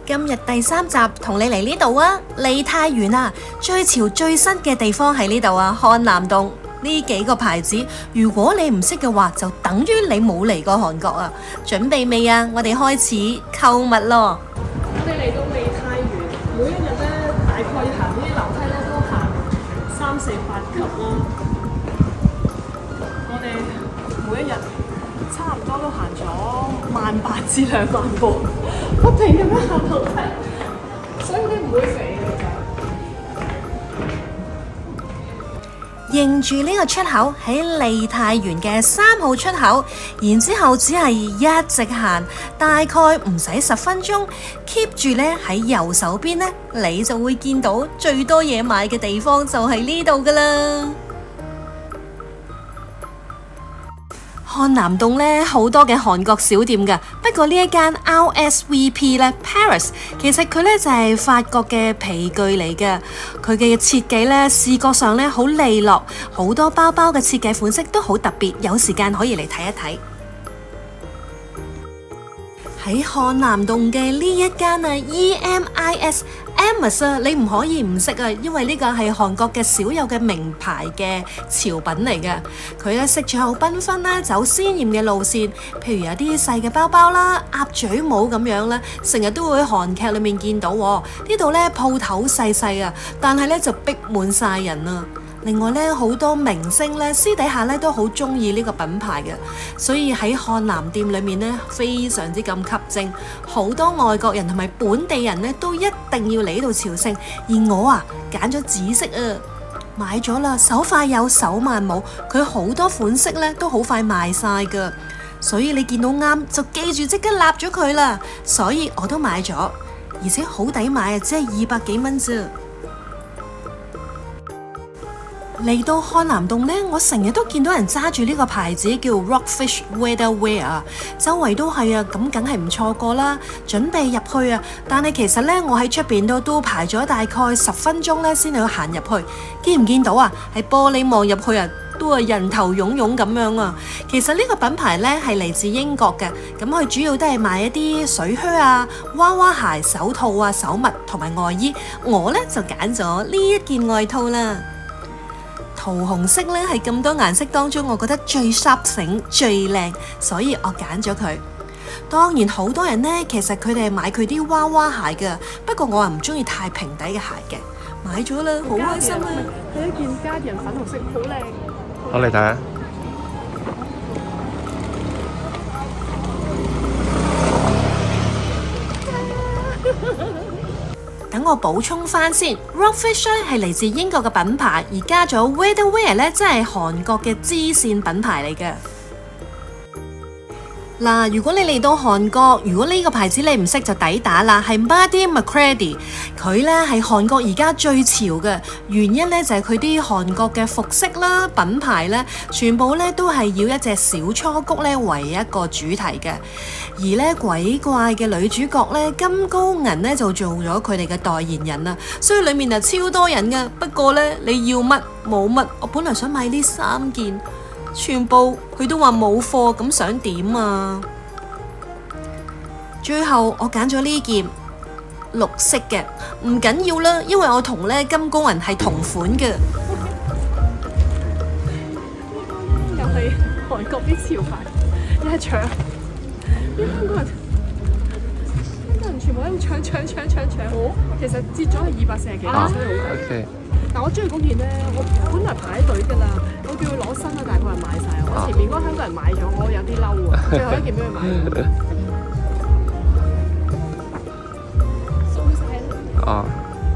今日第3集同你嚟呢度啊，梨泰院啊，最潮最新嘅地方喺呢度啊，漢南洞呢幾個牌子，如果你唔識嘅話，就等於你冇嚟過韓國啊！準備未啊？我哋開始購物咯！ 我哋嚟到梨泰院，每一日咧大概行呢啲樓梯咧都行3、4、8級啦。我哋每一日差唔多都行咗1800至20000步，不停咁樣行樓梯，所以你唔會肥嘅就。 認住呢個出口喺梨泰院嘅3號出口，然之後只係一直行，大概唔使10分鐘 ，keep 住呢喺右手邊呢，你就會見到最多嘢買嘅地方就係呢度噶啦。漢南洞呢好多嘅韓國小店㗎，不過呢一間 RSVP 呢 Paris， 其實佢呢就係法國嘅皮具嚟嘅，佢嘅設計呢視覺上呢好利落，好多包包嘅設計款式都好特別，有時間可以嚟睇一睇。喺漢南洞嘅呢一間啊 EMIS 啊，你唔可以唔識啊，因為呢個係韓國嘅少有嘅名牌嘅潮品嚟嘅。佢咧色彩好繽紛啦，走鮮豔嘅路線，譬如有啲細嘅包包啦、鴨嘴帽咁樣啦，成日都會喺韓劇裏面見到。呢度咧鋪頭細細啊，但係咧就逼滿晒人啊。另外咧，好多明星咧私底下咧都好中意呢個品牌嘅，所以喺漢南店裏面咧非常之咁吸睛，好多外國人同埋本地人咧都一定要嚟呢度朝聖。而我啊揀咗紫色啊，買咗啦，手快有手慢冇，佢好多款式咧都好快賣晒噶，所以你見到啱就記住即刻立咗佢啦。所以我都買咗，而且好抵買啊，只係200幾蚊啫。嚟到漢南洞呢，我成日都見到人揸住呢個牌子叫 Rockfish Weatherwear 啊，周圍都係啊，咁梗係唔錯過啦。準備入去啊，但係其實呢，我喺出邊都排咗大概10分鐘呢先去行入去。見唔見到啊？喺玻璃望入去啊，都係人頭湧湧咁樣啊。其實呢個品牌呢係嚟自英國嘅，咁佢主要都係賣一啲水靴啊、娃娃鞋、手套啊、手襪同埋外衣。我呢就揀咗呢一件外套啦。桃紅色咧係咁多顏色當中，我覺得最 sharp 最靚，所以我揀咗佢。當然好多人呢，其實佢哋係買佢啲娃娃鞋㗎，不過我又唔中意太平底嘅鞋嘅，買咗啦，好開心啊！ 係一件家人粉紅色，好靚。 好嚟睇下。 等我補充翻先 ，Rockfish 係嚟自英國嘅品牌，而加咗 Weatherwear 咧，真係韓國嘅支線品牌嚟嘅。嗱，如果你嚟到韓國，如果呢個牌子你唔識就抵打啦，係 Mardi McCready， 佢咧係韓國而家最潮嘅，原因咧就係佢啲韓國嘅服飾啦、品牌咧，全部咧都係要一隻小雛菊咧為一個主題嘅，而咧鬼怪嘅女主角咧金高銀咧就做咗佢哋嘅代言人啦，所以裡面啊超多人㗎，不過咧你要乜冇乜，我本來想買呢3件。全部佢都話冇貨，咁想點啊？最後我揀咗呢件綠色嘅，唔緊要啦，因為我同咧金高銀係同款嘅。 又係韓國啲潮牌，一係搶，啲香港人全部喺度搶。其實折咗係240幾蚊，所以好貴。但我中意嗰件咧，我本來排隊㗎啦，我叫佢攞新啦，但係佢話買晒。我前面嗰個香港人買咗，我有啲嬲啊！最後一件俾佢買。送晒啦！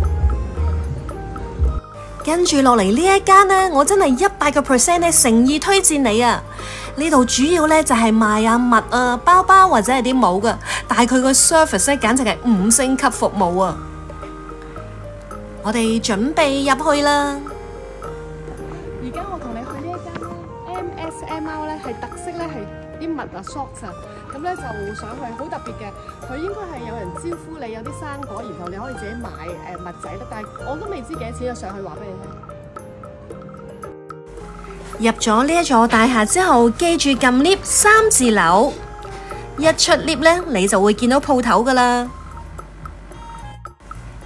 跟住落嚟呢一間呢，我真係100%咧誠意推薦你啊！呢度主要咧就係賣啊襪啊、包包或者係啲帽㗎，但係佢個 service 咧簡直係5星級服務啊！我哋準備入去啦。 而家我同你去呢一間 MSML 咧，係特色咧係啲襪啊 socks 啊，咁咧就上去好特別嘅。佢應該係有人招呼你有啲生果，然後你可以自己買襪仔啦。但係我都未知幾多錢，就上去話俾你聽。 入咗呢一座大廈之後，記住撳 lift 3字樓，一出 lift 咧你就會見到鋪頭噶啦。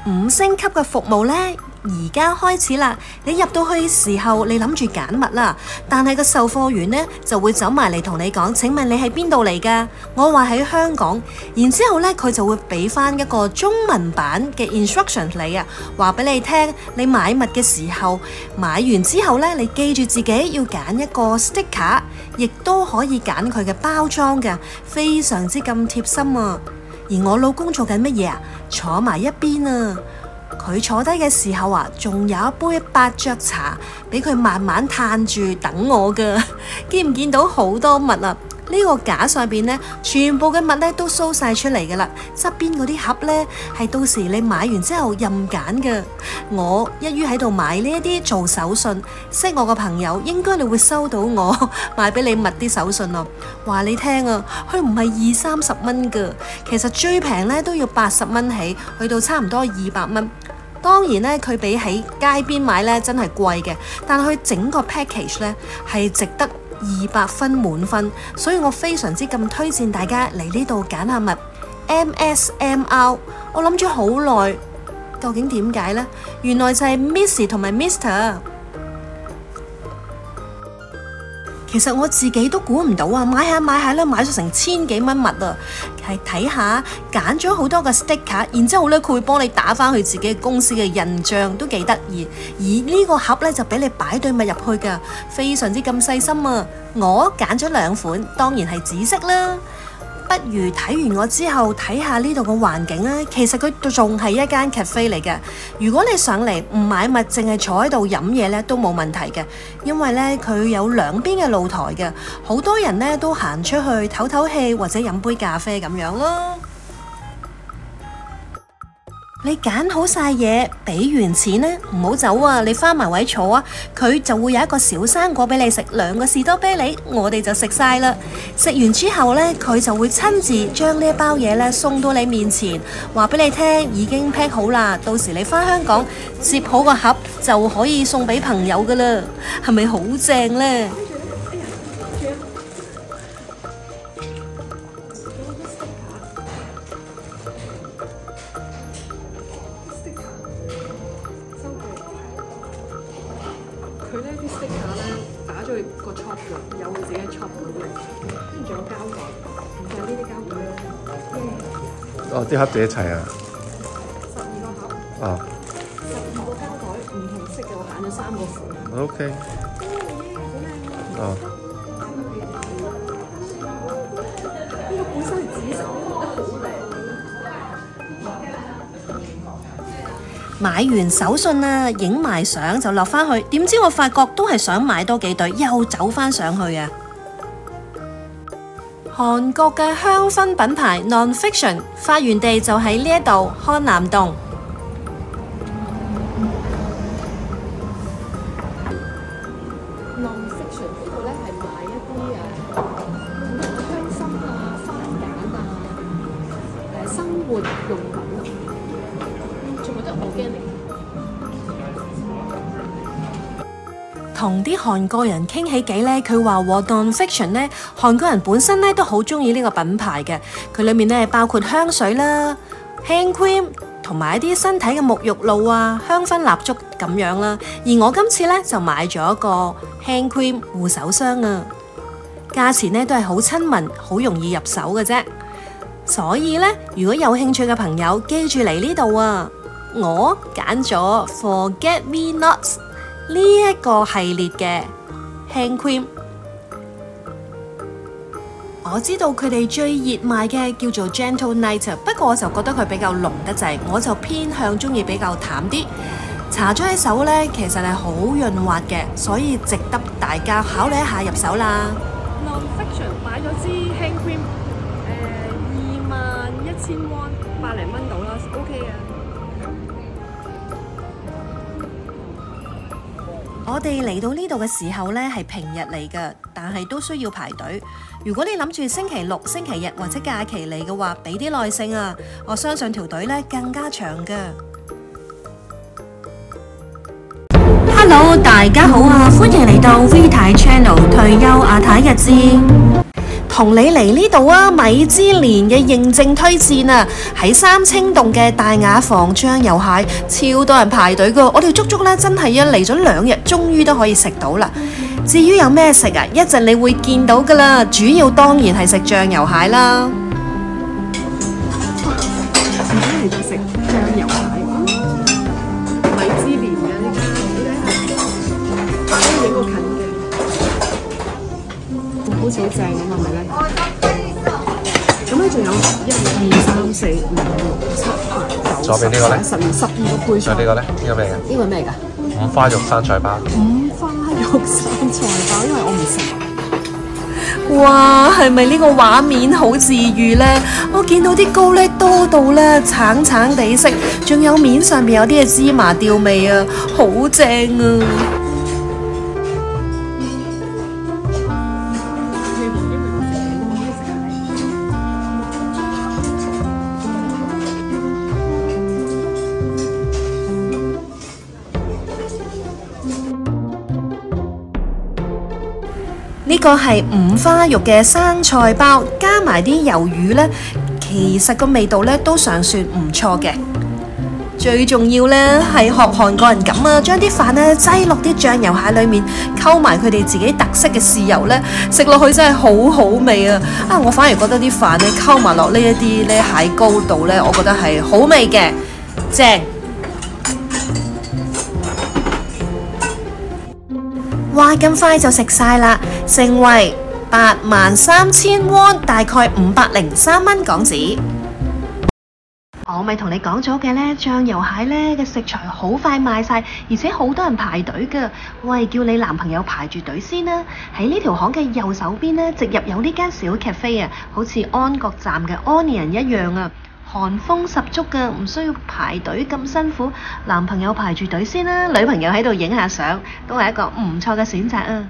5星級嘅服務呢，而家開始啦！你入到去嘅時候，你諗住揀物啦，但係個售貨員呢就會走埋嚟同你講：請問你喺邊度嚟㗎？我話喺香港。然之後呢，佢就會俾翻一個中文版嘅 instructions 你啊，話俾你聽，你買物嘅時候買完之後呢，你記住自己要揀一個 sticker， 亦都可以揀佢嘅包裝嘅，非常之咁貼心啊！而我老公做緊乜嘢啊？坐埋一邊啊！佢坐低嘅時候啊，仲有一杯伯爵茶俾佢慢慢嘆住等我㗎。見唔見到好多物啊？呢個架上邊呢，全部嘅物呢都 show 晒出嚟㗎啦。側邊嗰啲盒呢，係到時你買完之後任揀㗎。我一於喺度買呢一啲做手信，識我個朋友應該你會收到我買俾你密啲手信咯。話你聽啊，佢唔係20-30蚊㗎，其實最平呢都要80蚊起，去到差唔多200蚊。當然咧，佢比喺街邊買咧真係貴嘅，但係佢整個 package 咧係值得200分滿分，所以我非常之咁推薦大家嚟呢度揀下物。MSMR， 我諗咗好耐，究竟點解呢？原來就係 Miss 同埋 Mr。其實我自己都估唔到啊！買下咧，買咗成1000幾蚊物啊！係睇下揀咗好多個 sticker， 然之後咧佢會幫你打翻去自己公司嘅印章，都幾得意。而呢個盒咧就俾你擺對物入去㗎，非常之咁細心啊！我揀咗2款，當然係紫色啦。不如睇完我之後睇下呢度嘅環境啊！其實佢仲係一間 cafe 嚟嘅。如果你上嚟唔買物，淨係坐喺度飲嘢咧，都冇問題嘅。因為咧佢有兩邊嘅露台嘅，好多人咧都行出去唞唞氣或者飲杯咖啡咁樣咯。你揀好晒嘢，俾完錢呢，唔好走啊！你翻埋位坐啊，佢就會有一個小生果俾你食，2個士多啤梨，我哋就食晒啦。食完之後呢，佢就會親自將呢一包嘢呢送到你面前，話俾你聽已經 pack 好啦。到時你翻香港接好個盒就可以送俾朋友噶啦，係咪好正呢？ 佢呢啲 sticker 咧打咗去個 shop 度，有佢自己嘅 shop 嗰啲，跟住仲有膠袋，就係呢啲膠袋咯。 哦，啲盒自己砌啊 12個盒。 哦。 12個膠袋，唔同色嘅，我揀咗3個款。 OK。哦。 呢個本身係紫色，我覺得好靚。 買完手信啊，影埋相就落返去，點知我發覺都係想買多幾對，又走返上去啊！韓國嘅香薰品牌 Non-Fiction 發源地就喺呢一度漢南洞。 Non-Fiction 呢度咧係賣一啲香薰啊、番梘啊、生活用品啊。仲覺得organic。 同啲韓國人傾起偈呢，佢話 Non-Fiction 呢，韓國人本身呢都好中意呢個品牌嘅。佢裏面呢包括香水啦、hand cream 同埋一啲身體嘅沐浴露啊、香薰蠟燭咁樣啦。而我今次呢就買咗一個 hand cream 護手霜啊，價錢呢都係好親民，好容易入手嘅啫。所以呢，如果有興趣嘅朋友，記住嚟呢度啊！我揀咗 Forget Me Not 呢一個系列嘅 hand cream。我知道佢哋最熱賣嘅叫做 Gentle Night， 不過我就覺得佢比較濃得滯，我就偏向中意比較淡啲。搽咗喺手呢，其實係好潤滑嘅，所以值得大家考慮一下入手啦。 Non-Fiction 買咗支 hand cream， 21,000 won， 百零蚊到啦 ，OK 嘅。 我哋嚟到呢度嘅時候呢，係平日嚟㗎，但係都需要排隊。如果你諗住星期六、星期日或者假期嚟嘅話，俾啲耐性啊！我相信條隊呢更加長㗎。Hello， 大家好啊！歡迎嚟到 V 太 Channel 退休阿太日誌。 同你嚟呢度啊，米芝蓮嘅認證推薦啊，喺三清洞嘅大雅房醬油蟹，超多人排隊噶，我哋足足咧真係嚟咗2日，終於都可以食到啦。至於有咩食啊，一陣你會見到噶啦，主要當然係食醬油蟹啦。 而家嚟到食醬油蟹，米芝蓮嘅呢間，你睇下，可以影個近嘅，好似好正咁係咪咧？咁咧仲有1、2、3、4、5、6、7、8、9、 左邊呢個咧 12個配菜。 仲有呢個咧？呢個咩嚟嘅？ 呢個係咩㗎？ 五花肉生菜包。 五花肉生菜包，因為我唔食。 哇，係咪呢個畫面好治癒呢？我見到啲糕咧多到咧橙橙地色，仲有面上面有啲嘅芝麻調味啊，好正啊！呢個係五花肉嘅生菜包，加埋啲魷魚呢，其實個味道呢都尚算唔錯嘅。最重要呢係學韓國人咁啊，將啲飯呢擠落啲醬油蟹裏面，溝埋佢哋自己特色嘅豉油呢，食落去真係好好味啊！我反而覺得啲飯呢溝埋落呢一啲呢蟹膏度呢，我覺得係好味嘅，正。哇！咁快就食晒啦，成為83,000 won，大概503蚊港紙。我咪同你講咗嘅呢，醬油蟹呢嘅食材好快賣晒，而且好多人排隊㗎。喂，叫你男朋友排住隊先啦。喺呢條巷嘅右手邊呢，直入有呢間小 cafe 啊，好似安國站嘅 Onion 一樣啊。韓風十足㗎，唔需要排隊咁辛苦。男朋友排住隊先啦，女朋友喺度影下相，都係一個唔錯嘅選擇啊！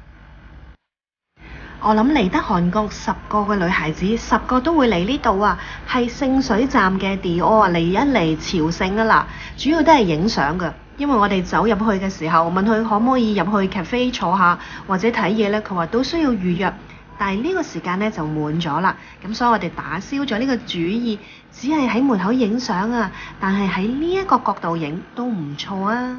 我諗嚟得韓國10個嘅女孩子，10個都會嚟呢度啊！係聖水站嘅 Dior 嚟一嚟朝聖啊嗱，主要都係影相㗎。因為我哋走入去嘅時候，問佢可唔可以入去 cafe 坐下或者睇嘢呢，佢話都需要預約。但係呢個時間呢就滿咗啦，咁所以我哋打消咗呢個主意，只係喺門口影相啊。但係喺呢一個角度影都唔錯啊。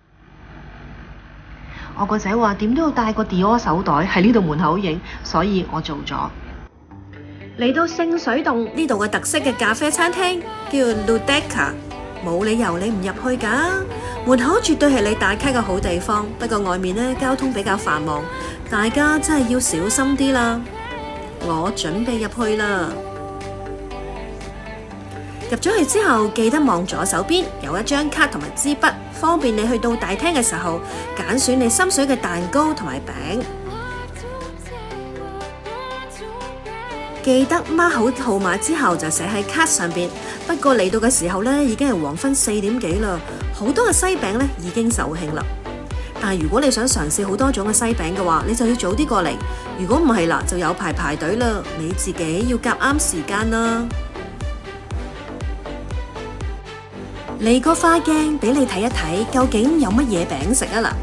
我個仔話點都要帶個 Dior 手袋喺呢度門口影，所以我做咗。嚟到聖水洞呢度嘅特色嘅咖啡餐廳叫 Ludeca， 冇理由你唔入去㗎。門口絕對係你打卡嘅好地方，不過外面呢交通比較繁忙，大家真係要小心啲啦。我準備入去啦。入咗去之後，記得望左手邊有一張卡同埋支筆，方便你去到大廳嘅時候揀選你心水嘅蛋糕同埋餅。記得 mark 好號碼之後就寫喺卡上邊。不過嚟到嘅時候呢，已經係黃昏4點幾啦，好多嘅西餅呢已經售罄啦。但係如果你想嘗試好多種嘅西餅嘅話，你就要早啲過嚟。如果唔係啦，就有排隊啦，你自己要夾啱時間啦。嚟個花鏡俾你睇一睇，究竟有乜嘢餅食啊嗱！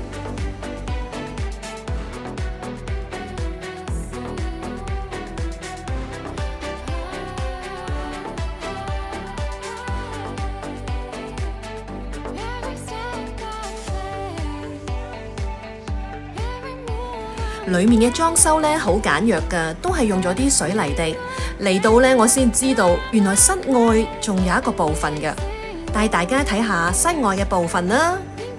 裏面嘅裝修呢好簡約㗎，都係用咗啲水泥地。嚟到呢，我先知道原來室外仲有一個部分嘅。帶大家睇下室外嘅部分啦，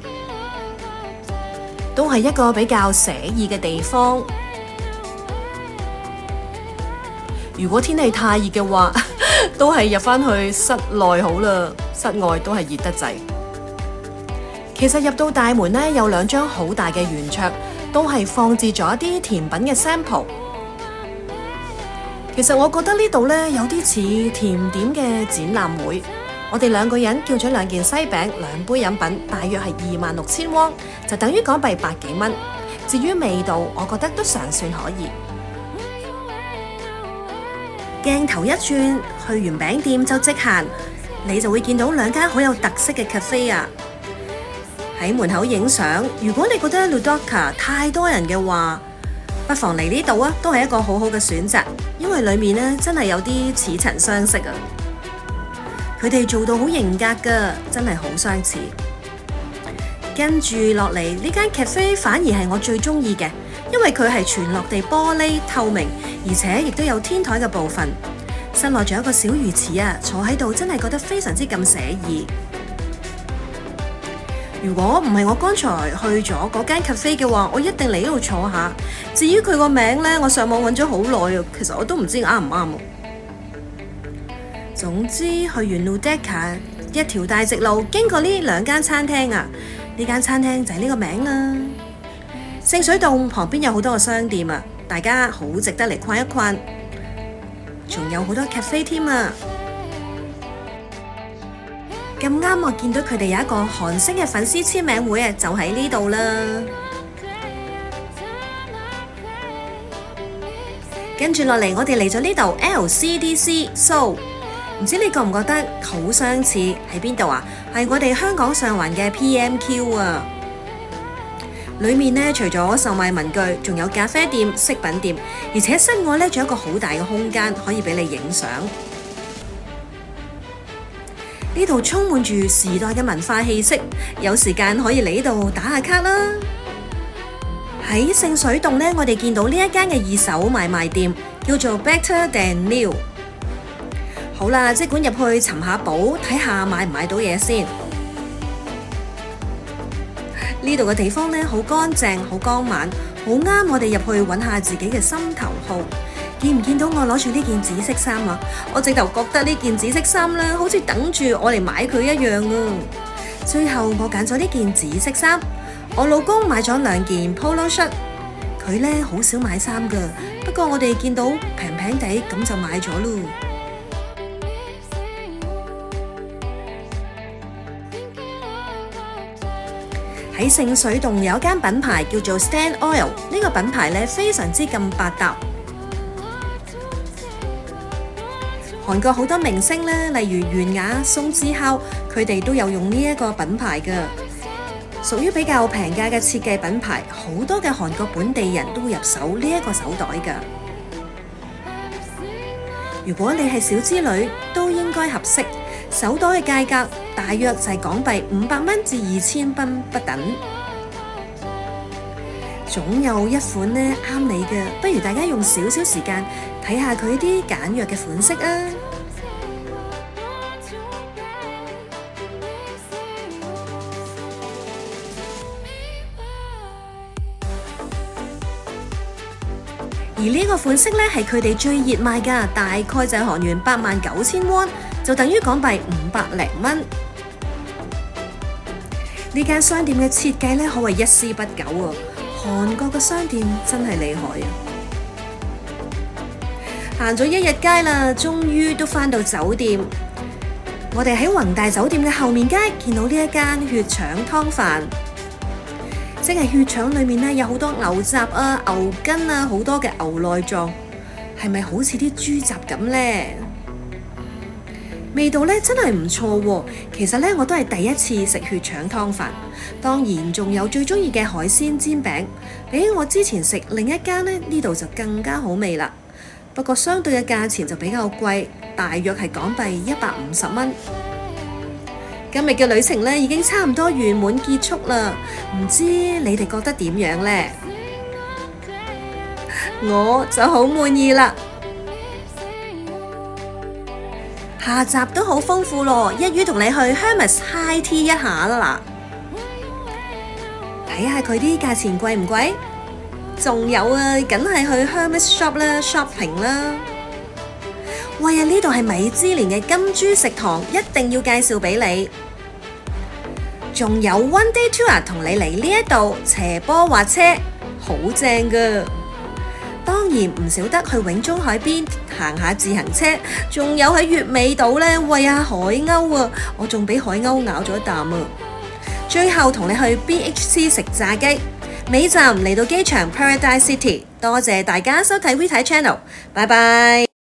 都係一個比較寫意嘅地方。如果天氣太熱嘅話，都係入返去室內好啦，室外都係熱得滯。其實入到大門呢，有2張好大嘅圓桌，都係放置咗一啲甜品嘅 sample。其實我覺得呢度呢，有啲似甜點嘅展覽會。我哋2個人叫咗2件西餅、2杯飲品，大約係26,000 won，就等於港幣100幾蚊。至於味道，我覺得都尚算可以。鏡頭一轉，去完餅店就即行，你就會見到2間好有特色嘅 cafe 啊！喺門口影相。如果你覺得 Ludeca 太多人嘅話， 不妨嚟呢度啊，都係一個好好嘅選擇，因為裡面呢真係有啲似曾相識啊！佢哋做到好型格㗎，真係好相似。跟住落嚟呢間 cafe 反而係我最中意嘅，因為佢係全落地玻璃透明，而且亦都有天台嘅部分。室內仲有一個小魚池啊，坐喺度真係覺得非常之咁寫意。如果唔係我剛才去咗嗰間 cafe 嘅話，我一定嚟呢度坐下。至於佢個名呢，我上網揾咗好耐啊，其實我都唔知啱唔啱。總之去完 Ludeca 一條大直路，經過呢兩間餐廳啊，呢間餐廳就係呢個名啦。聖水洞旁邊有好多個商店啊，大家好值得嚟逛一逛，仲有好多 cafe 添啊！咁啱我見到佢哋有一個韓星嘅粉絲簽名會啊，就喺呢度啦。跟住落嚟，我哋嚟咗呢度 LCDC Seoul， 唔知你覺唔覺得好相似？喺邊度啊？係我哋香港上環嘅 PMQ 啊！裏面呢，除咗售賣文具，仲有咖啡店、飾品店，而且室外呢，仲有一個好大嘅空間可以俾你影相。呢度充滿住時代嘅文化氣息，有時間可以嚟呢度打下卡啦。喺聖水洞呢，我哋見到呢一間嘅二手買賣店，叫做 Better Than New。好啦，即管入去尋下寶，睇下買唔買到嘢先。呢度嘅地方呢，好乾淨，好光猛，好啱我哋入去揾下自己嘅心頭好。見唔見到我攞住呢件紫色衫啊？我直頭覺得呢件紫色衫呢，好似等住我嚟買佢一樣啊！最後我揀咗呢件紫色衫，我老公買咗2件 polo shirt。佢呢好少買衫㗎，不過我哋見到平平地咁就買咗咯。喺聖水洞有一間品牌叫做 Stand Oil， 呢個品牌呢非常之咁百搭。韓國好多明星咧，例如袁雅、宋智孝，佢哋都有用呢一個品牌嘅，屬於比較平價嘅設計品牌。好多嘅韓國本地人都會入手呢一個手袋㗎。如果你係小資女，都應該合適。手袋嘅價格大約就係港幣500蚊至2000蚊不等。總有一款呢啱你嘅，不如大家用少少時間睇下佢啲簡約嘅款式啊！而呢個款式呢係佢哋最熱賣㗎，大概就係韓元89000won，就等於港幣500零蚊。呢間商店嘅設計呢，可謂一絲不苟啊！韓國嘅商店真係厲害啊！行咗一日街啦，終於都返到酒店。我哋喺宏大酒店嘅後面街見到呢一間血腸湯飯，即係血腸裏面呢有好多牛雜啊、牛筋啊，好多嘅牛內臟，係咪好似啲豬雜咁呢？味道呢真係唔錯喎。其實呢我都係第一次食血腸湯飯，當然仲有最中意嘅海鮮煎餅，比我之前食另一間呢度就更加好味啦。不過相對嘅價錢就比較貴，大約係港幣150蚊。今日嘅旅程呢已經差唔多圓滿結束啦，唔知你哋覺得點樣呢？我就好滿意啦。下集都好豐富咯，一於同你去 Hermes High Tea 一下啦，睇下佢啲價錢貴唔貴？仲有啊，梗係去 Hermes Shop 啦 shopping 啦。喂啊，呢度係米芝蓮嘅金豬食堂，一定要介紹俾你。仲有 One Day Tour 同你嚟呢一度斜坡滑車，好正㗎。當然唔少得去永中海邊行下自行車，仲有喺月尾島呢餵下海鷗啊！我仲俾海鷗咬咗一啖啊！最後同你去 BHC 食炸雞，尾站嚟到機場 Paradise City。多謝大家收睇 Vita Channel，拜拜。